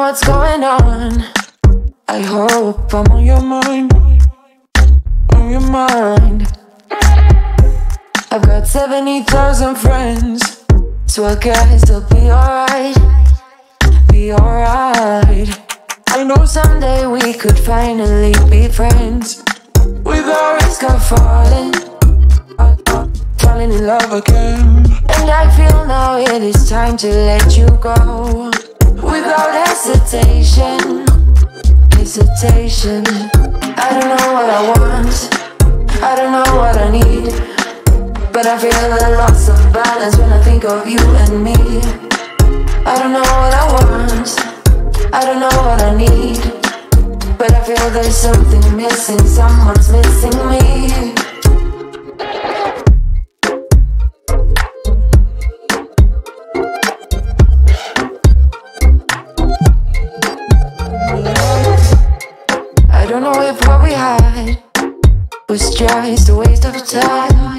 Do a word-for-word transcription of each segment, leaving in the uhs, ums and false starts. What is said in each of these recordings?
what's going on. I hope I'm on your mind, on your mind. I've got seventy thousand friends, so I guess I'll be alright, be alright. I know someday we could finally be friends, without risk of falling, falling in love again. And I feel now it is time to let you go, without hesitation, hesitation. I don't know what I want, I don't know what I need, but I feel a loss of balance when I think of you and me. I don't know what I want, I don't know what I need, but I feel there's something missing, someone's missing me. I don't know if what we had was just a waste of time.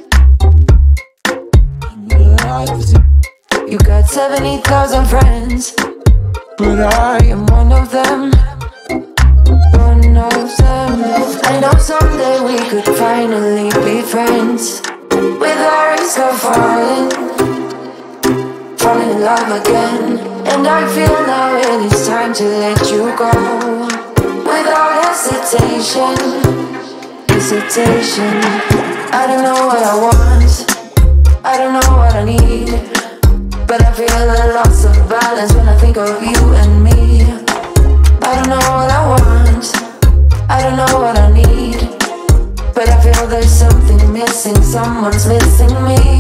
You got seventy thousand friends, but I am one of them, one of them. I know someday we could finally be friends, without risk of falling, falling in love again. And I feel now it is time to let you go, without hesitation, hesitation. I don't know what I want, I don't know what I need, but I feel a loss of balance when I think of you and me. I don't know what I want, I don't know what I need, but I feel there's something missing, someone's missing me.